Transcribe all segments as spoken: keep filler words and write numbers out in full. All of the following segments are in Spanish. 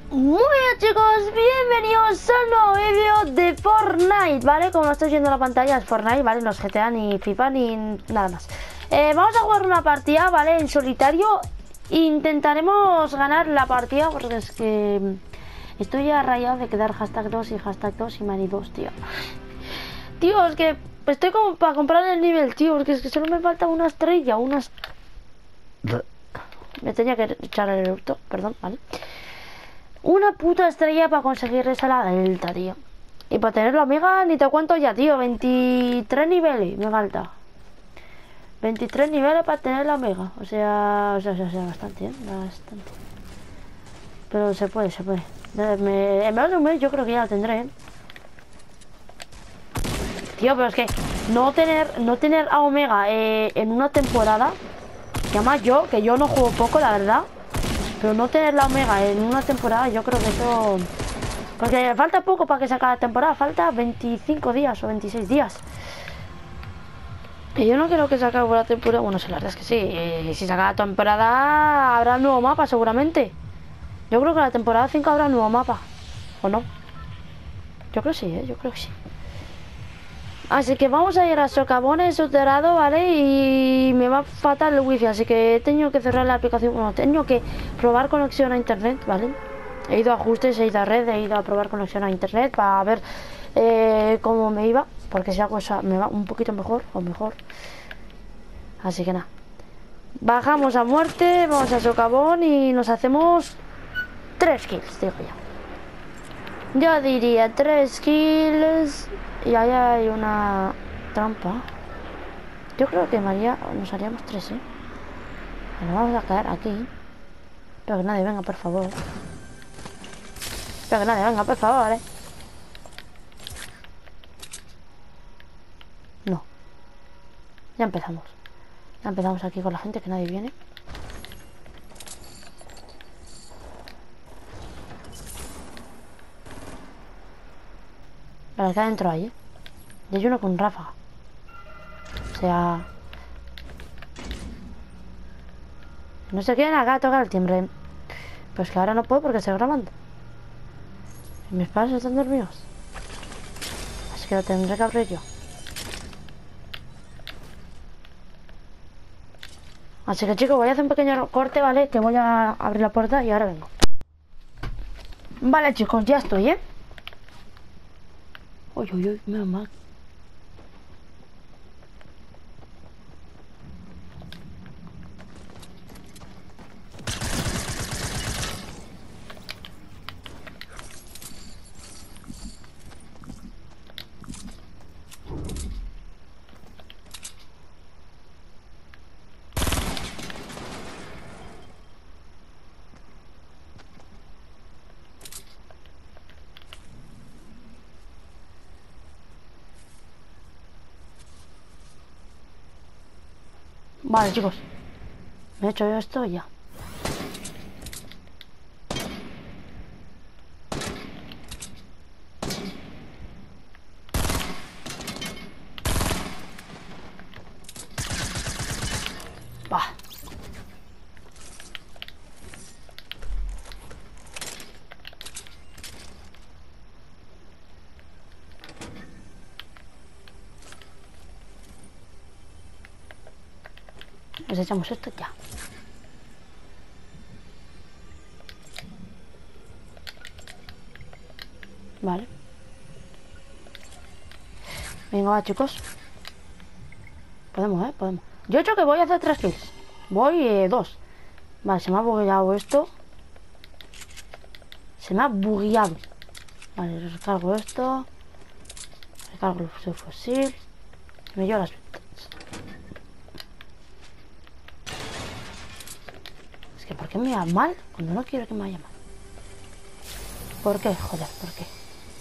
Muy bien, chicos, bienvenidos a un nuevo vídeo de Fortnite, ¿vale? Como lo estáis viendo en la pantalla es Fortnite, ¿vale? No es G T A ni FIFA ni nada más. eh, Vamos a jugar una partida, ¿vale? En solitario. Intentaremos ganar la partida porque es que estoy ya rayado de quedar hashtag dos y hashtag dos y mani dos, tío. Tío, es que estoy como para comprar el nivel, tío, porque es que solo me falta una estrella, unas... Me tenía que echar el eructo, perdón, ¿vale? Una puta estrella para conseguir esa la delta, tío. Y para tener la mega, ni te cuento ya, tío. veintitrés niveles me falta. veintitrés niveles para tener la mega. O sea, o sea, o sea, bastante, ¿eh? Bastante. Pero se puede, se puede. Me, en menos de un mes yo creo que ya la tendré, ¿eh? Tío, pero es que no tener, no tener a Omega eh, en una temporada. Que además yo, que yo no juego poco, la verdad. Pero no tener la Omega en una temporada, yo creo que eso... Porque falta poco para que se acabe la temporada. Falta veinticinco días o veintiséis días. Y yo no quiero que se acabe la temporada. Bueno, sí, la verdad es que sí. Si se acaba la temporada, habrá un nuevo mapa seguramente. Yo creo que la temporada cinco habrá un nuevo mapa. ¿O no? Yo creo que sí, ¿eh? Yo creo que sí. Así que vamos a ir a socavones soterrado, ¿vale? Y me va fatal el wifi, así que he tenido que cerrar la aplicación. Bueno, he tenido que probar conexión a internet, ¿vale? He ido a ajustes, he ido a red, he ido a probar conexión a internet para ver eh, cómo me iba, porque si hago eso me va un poquito mejor o mejor. Así que nada, bajamos a muerte, vamos a socavón y nos hacemos tres kills, digo ya. Yo diría tres kills. Y ahí hay una trampa. Yo creo que María nos haríamos tres, ¿eh? Bueno, vamos a caer aquí. Espero que nadie venga, por favor. Espero que nadie venga, por favor, ¿eh? No. Ya empezamos. Ya empezamos aquí con la gente, que nadie viene. Pero está adentro ahí, ¿eh? Y hay uno con ráfaga. O sea... No se quieren acá tocar el timbre. Pues que ahora no puedo porque estoy grabando. Y mis padres están dormidos. Así que lo tendré que abrir yo. Así que, chicos, voy a hacer un pequeño corte, ¿vale? Que voy a abrir la puerta y ahora vengo. Vale, chicos, ya estoy, ¿eh? Uy, uy, uy, me mal. Vale, chicos. Me he hecho yo esto y ya. Va. Pues echamos esto ya. Vale. Venga, va, chicos. Podemos, ¿eh? Podemos. Yo he hecho que voy a hacer tres kills. Voy eh, dos. Vale, se me ha bugueado esto. Se me ha bugueado. Vale, recargo esto. Recargo el fusil. fusil. Me llevo las ventas. Es que ¿por qué me va mal cuando no quiero que me vaya mal? ¿Por qué? Joder, ¿por qué?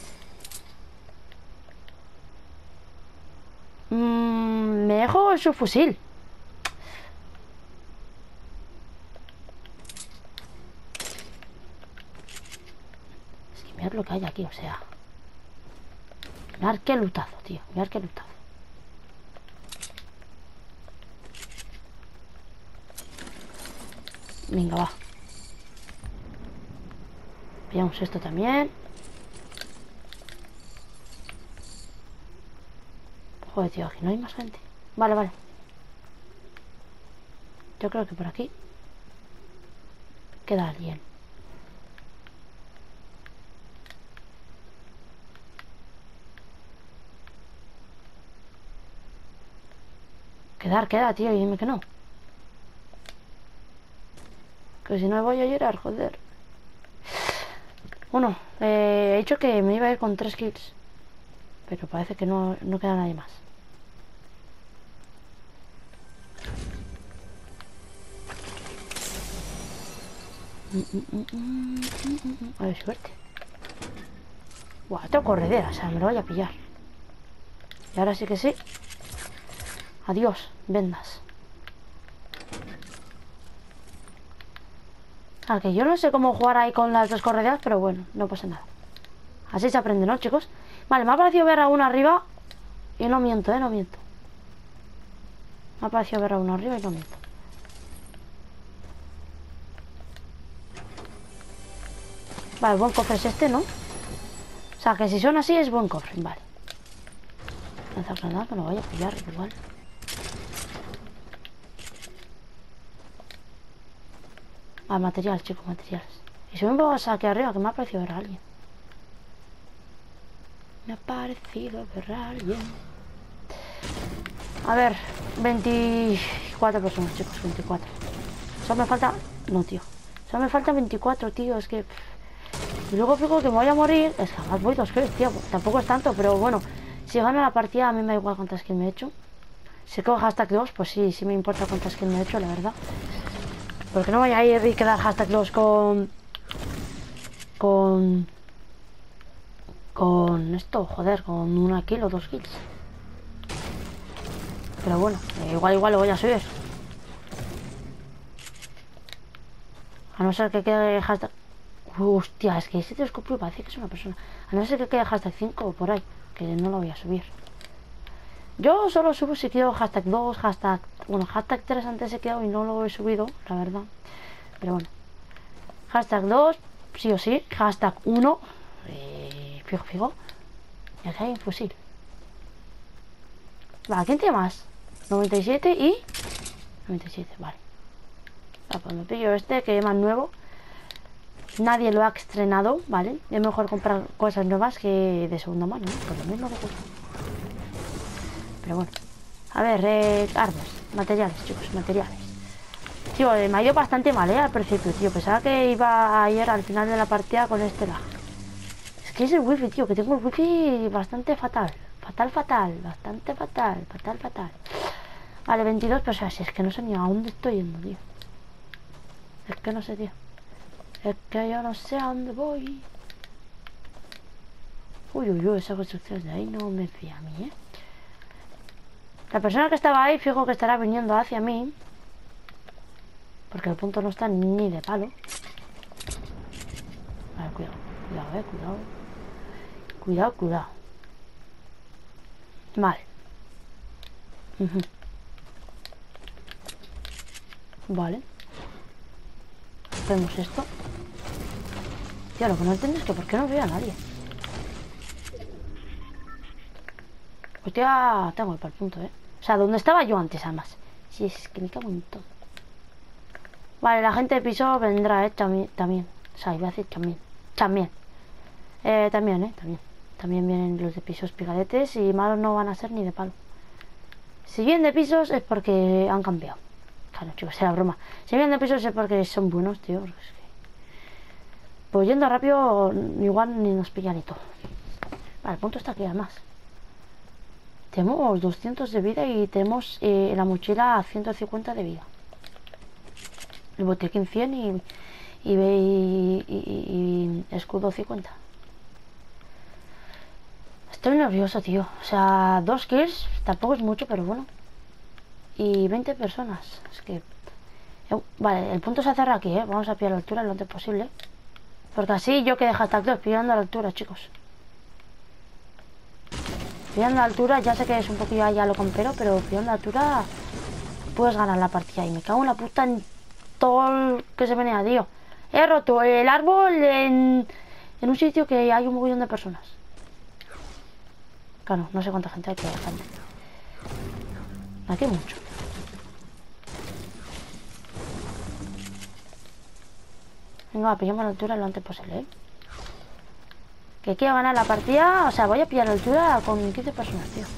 Mm, me dejo su fusil. Es que mirad lo que hay aquí, o sea. Mirad qué lutazo, tío. Mirad qué lutazo. Venga, va. Pillamos esto también. Joder, tío, aquí no hay más gente. Vale, vale. Yo creo que por aquí queda alguien. Quedar, queda, tío, y dime que no. Que si no voy a llorar, joder. Bueno, eh, he dicho que me iba a ir con tres kills. Pero parece que no, no queda nadie más. A ver, suerte. Buah, tengo corredera, o sea, me lo voy a pillar. Y ahora sí que sí. Adiós, vendas. Ah, que yo no sé cómo jugar ahí con las dos correderas, pero bueno, no pasa nada. Así se aprende, ¿no, chicos? Vale, me ha parecido ver a uno arriba. Y no miento, eh, no miento. Me ha parecido ver a uno arriba y no miento. Vale, buen cofre es este, ¿no? O sea, que si son así es buen cofre, vale. Lanzar granada, que lo vaya a pillar igual. Ah, materiales, chicos, materiales. Y si me vas aquí arriba, que me ha parecido ver a alguien. Me ha parecido ver a alguien. A ver, veinticuatro personas, chicos, veinticuatro. Solo me falta... No, tío. Solo me faltan veinticuatro, tío, es que... Y luego fijo que me voy a morir. Es que jamás voy dos kills, tío. Tampoco es tanto, pero bueno. Si gano la partida, a mí me da igual cuántas kills me he hecho. Si cojo hashtag dos, pues sí, sí me importa cuántas kills me he hecho, la verdad. Porque no voy a ir y quedar hashtag dos con... Con... Con esto, joder, con una kill o dos kills. Pero bueno, igual, igual lo voy a subir. A no ser que quede hashtag... Hostia, es que ese telescopio parece que es una persona. A no ser que quede hashtag cinco o por ahí, que no lo voy a subir. Yo solo subo si quiero hashtag dos, hashtag... Bueno, hashtag tres antes he quedado y no lo he subido, la verdad. Pero bueno. Hashtag dos, sí o sí. Hashtag uno. Eh, fijo, fijo. Y aquí hay un fusil. Vale, ¿quién tiene más? noventa y siete y... noventa y siete, vale. Vale, pues me pillo este que es más nuevo. Nadie lo ha estrenado, ¿vale? Es mejor comprar cosas nuevas que de segunda mano, ¿no? Por lo mismo que cuesta. Pero bueno. A ver, eh, armas, materiales, chicos, materiales. Tío, eh, me ha ido bastante mal, ¿eh? Al principio, tío. Pensaba que iba a ir al final de la partida con este lag. Es que es el wifi, tío, que tengo el wifi bastante fatal. Fatal, fatal, bastante fatal, fatal, fatal. Vale, veintidós personas. Es que no sé ni a dónde estoy yendo, tío. Es que no sé, tío. Es que yo no sé a dónde voy. Uy, uy, uy, esa construcción de ahí no me fía a mí, ¿eh? La persona que estaba ahí, fijo que estará viniendo hacia mí. Porque el punto no está ni de palo. Vale, cuidado, cuidado, eh, cuidado. Cuidado, cuidado. Vale. Uh-huh. Vale. Hacemos esto. Tío, lo que no entiendo es que por qué no veo a nadie. Hostia, tengo el para el punto, eh. O sea, donde estaba yo antes, además. Sí, es que me cago en todo. Vale, la gente de piso vendrá, eh, también. también. O sea, iba a decir también. También. Eh, también, eh, también. También vienen los de pisos picadetes y malos no van a ser ni de palo. Si vienen de pisos es porque han cambiado. Claro, chicos, sea broma. Si vienen de pisos es porque son buenos, tío. Es que... Pues yendo rápido, igual ni nos pillan y todo. Vale, el punto está aquí, además. Tenemos doscientos de vida y tenemos eh, la mochila a ciento cincuenta de vida. El botequín cien y, y, y, y, y escudo cincuenta. Estoy nervioso, tío. O sea, dos kills tampoco es mucho, pero bueno. Y veinte personas. Es que... Eh, vale, el punto se cerra aquí, ¿eh? Vamos a pillar la altura lo antes posible. Porque así yo que de hashtag dos pillando la altura, chicos. Pillando la altura, ya sé que es un poquillo allá lo compero, pero pillando la altura puedes ganar la partida. Y me cago en la puta en todo el que se venía, tío. He roto el árbol en, en un sitio que hay un montón de personas. Claro, no sé cuánta gente hay, pero bastante. Aquí hay mucho. Venga, pillamos la altura lo antes posible, ¿eh? Que quiero ganar la partida. O sea, voy a pillar la altura con quince personas, tío.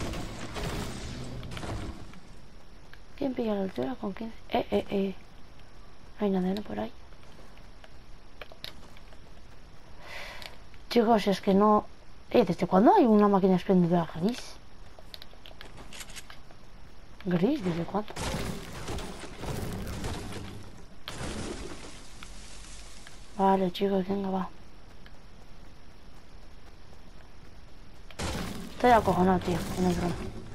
¿Quién pilla la altura con quince? Eh, eh, eh. No hay nada, ¿no? Por ahí. Chicos, es que no... Eh, ¿desde cuándo hay una máquina expendedora gris? ¿Gris? ¿Desde cuándo? Vale, chicos, venga, va. Estoy acojonado, tío, no es broma.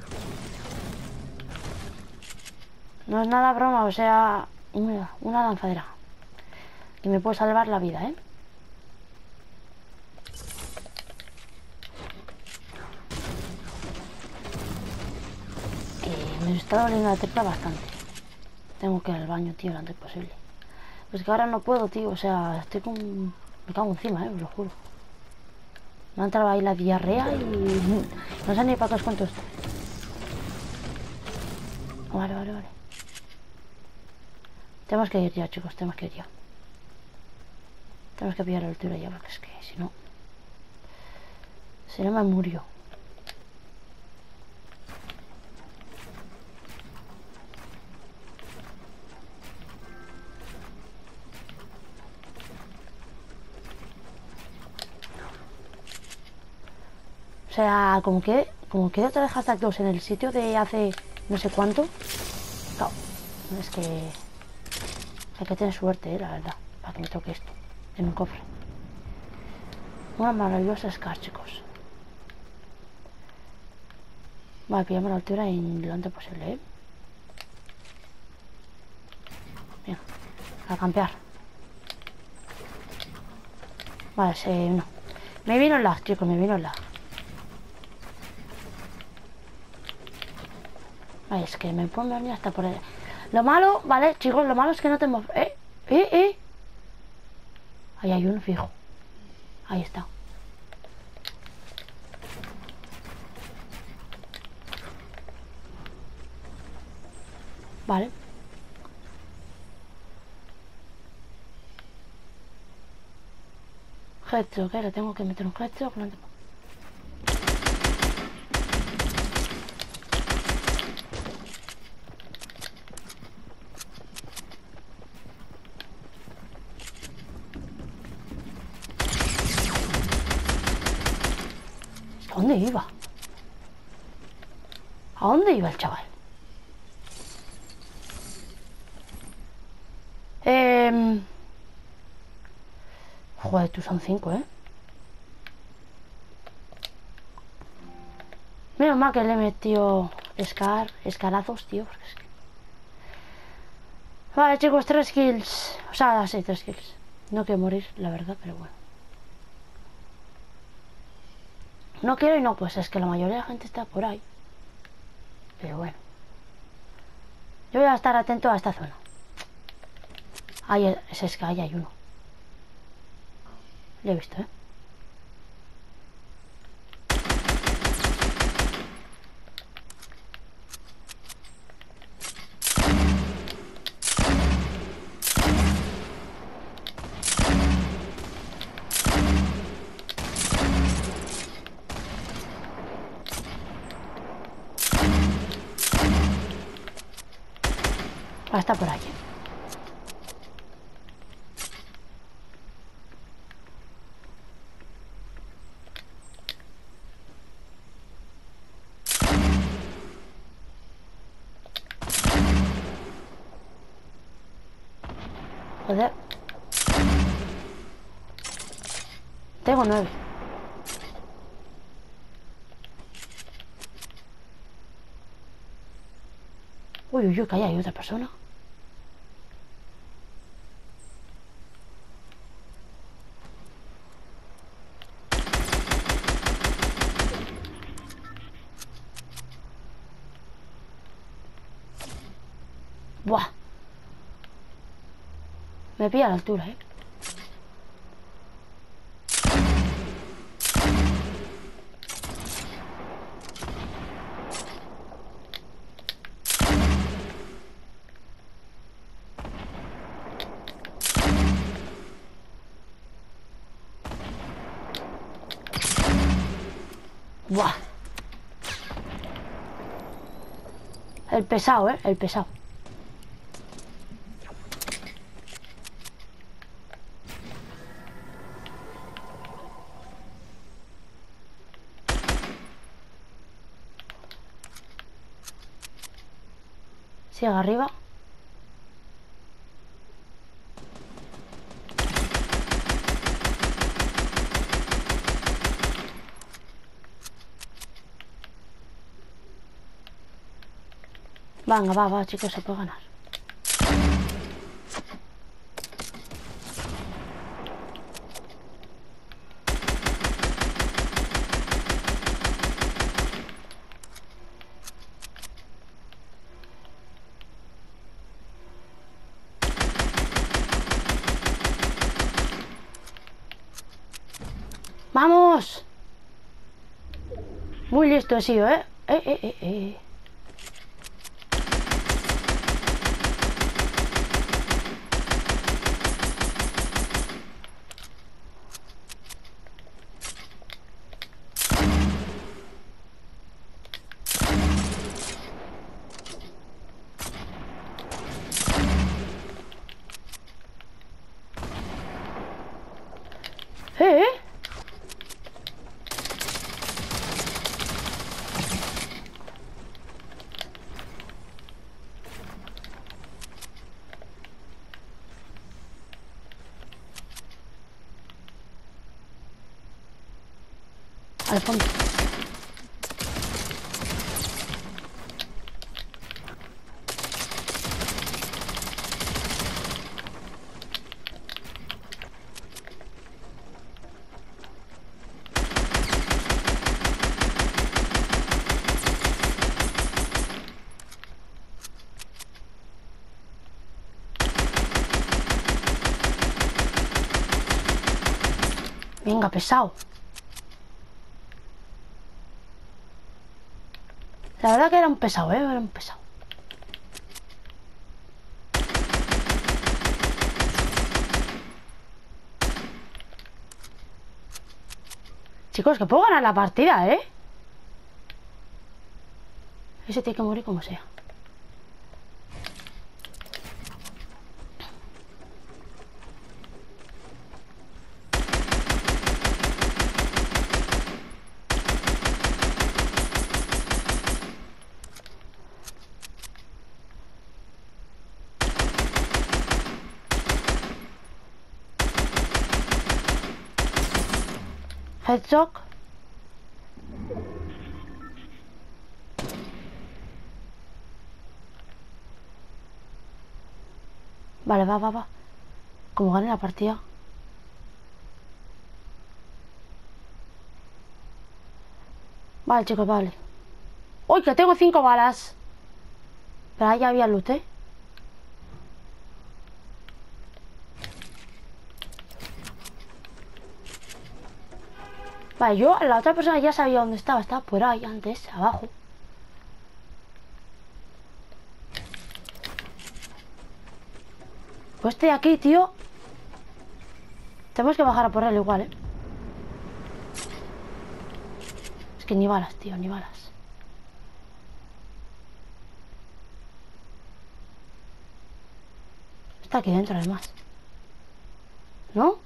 No es nada broma, o sea... Mira, una lanzadera. Y me puede salvar la vida, ¿eh? Y me está doliendo la tecla bastante. Tengo que ir al baño, tío, lo antes posible. Pues que ahora no puedo, tío, o sea, estoy con... Me cago encima, ¿eh? Os lo juro. Me ha entrado ahí la diarrea y... No sé ni para qué os cuento esto. Vale, vale, vale. Tenemos que ir ya, chicos, tenemos que ir ya. Tenemos que pillar la altura ya, porque es que si no... Si no me murió. O sea, como que... Como que otra vez hashtag dos en el sitio de hace no sé cuánto. Claro, es que... Hay que tener suerte, eh, la verdad, para que me toque esto en un cofre. Una maravillosa Scar, chicos. Vale, pillamos la altura en lo antes posible, ¿eh? Bien, a campear. Vale, sí, no. Me vino el lag, chicos, me vino el lag. Vale, es que me pueden venir hasta por ahí. Lo malo, vale, chicos, lo malo es que no tenemos... Eh, eh, eh. Ahí hay uno fijo. Ahí está. Vale. Headshot, que le tengo que meter un headshot. No te... ¿A dónde iba? ¿A dónde iba el chaval? Eh... Joder, tú son cinco, ¿eh? Menos mal que le he metido Scar, escarazos, tío. Porque es que... Vale, chicos, tres kills. O sea, sí, tres kills. No quiero morir, la verdad, pero bueno. No quiero y no, pues es que la mayoría de la gente está por ahí. Pero bueno. Yo voy a estar atento a esta zona. Ahí es, es que ahí hay uno. Lo he visto, ¿eh? Va a estar por ahí. Joder. Tengo nueve. Uy, uy, uy, que ahí hay otra persona. Buah. Me pilla a la altura, eh. Buah. El pesado, eh, el pesado. Sigue arriba. Venga, va, va, chicos, se puede ganar. ¡Vamos! Muy listo he sido, ¿eh? Eh, eh, eh, eh. ¿Eh? Al fondo. Venga, pesado. La verdad que era un pesado, ¿eh? Era un pesado. Chicos, que puedo ganar la partida, ¿eh? Ese tiene que morir como sea. Headshot. Vale, va, va, va. Como gane la partida. Vale, chicos, vale. ¡Uy, que tengo cinco balas! Pero ahí ya había loot, ¿eh? Vale, yo, la otra persona ya sabía dónde estaba. Estaba por ahí antes, abajo. Pues estoy aquí, tío. Tenemos que bajar a por él igual, ¿eh? Es que ni balas, tío, ni balas. Está aquí dentro, además. ¿No?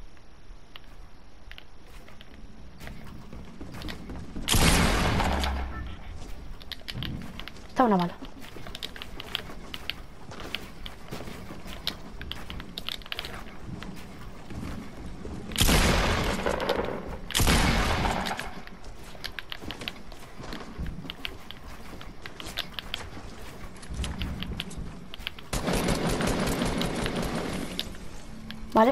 Está una bala. Vale.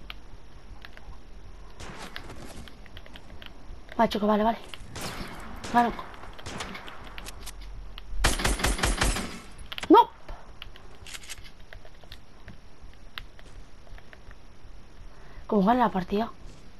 Vale, chicos, vale, vale. Vale. ¡No! ¿Cómo gana la partida?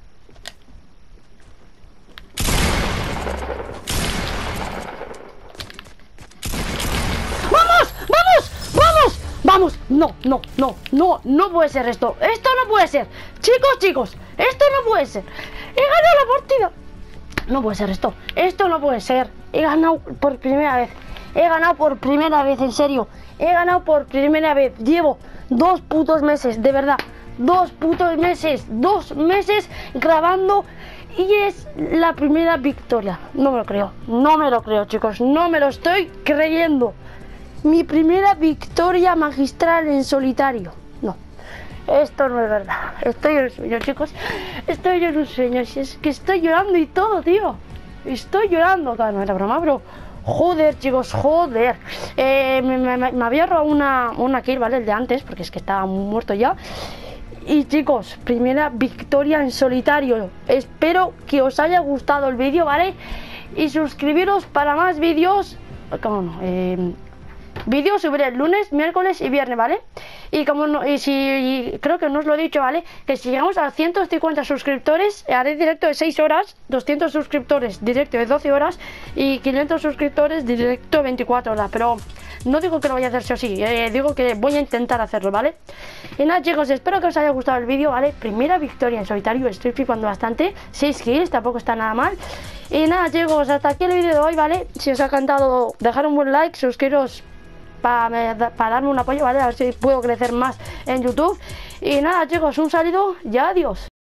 ¡Vamos! ¡Vamos! ¡Vamos! ¡Vamos! No, no, no, no, no puede ser esto. Esto no puede ser. Chicos, chicos, esto no puede ser. He ganado la partida. No puede ser esto. Esto no puede ser. He ganado por primera vez. He ganado por primera vez, en serio. He ganado por primera vez. Llevo dos putos meses, de verdad. Dos putos meses. Dos meses grabando. Y es la primera victoria. No me lo creo. No me lo creo, chicos. No me lo estoy creyendo. Mi primera victoria magistral en solitario. No. Esto no es verdad. Estoy en un sueño, chicos. Estoy en un sueño. Si es que estoy llorando y todo, tío. Estoy llorando. Claro, no era broma, bro. Joder, chicos, joder. Eh, me, me, me había robado una, una kill, ¿vale? El de antes, porque es que estaba muerto ya. Y chicos, primera victoria en solitario. Espero que os haya gustado el vídeo, ¿vale? Y suscribiros para más vídeos. ¿Cómo no? Eh... Vídeos subiré el lunes, miércoles y viernes, ¿vale? Y como no, y si y creo que no os lo he dicho, ¿vale? Que si llegamos a ciento cincuenta suscriptores, haré directo de seis horas, doscientos suscriptores directo de doce horas y quinientos suscriptores directo de veinticuatro horas. Pero no digo que lo vaya a hacer sí o sí, eh, digo que voy a intentar hacerlo, ¿vale? Y nada, chicos, espero que os haya gustado el vídeo, ¿vale? Primera victoria en solitario, estoy flipando bastante. seis kills, tampoco está nada mal. Y nada, chicos, hasta aquí el vídeo de hoy, ¿vale? Si os ha encantado, dejar un buen like, suscribiros para pa darme un apoyo, ¿vale? A ver si puedo crecer más en YouTube. Y nada, chicos, un saludo y adiós.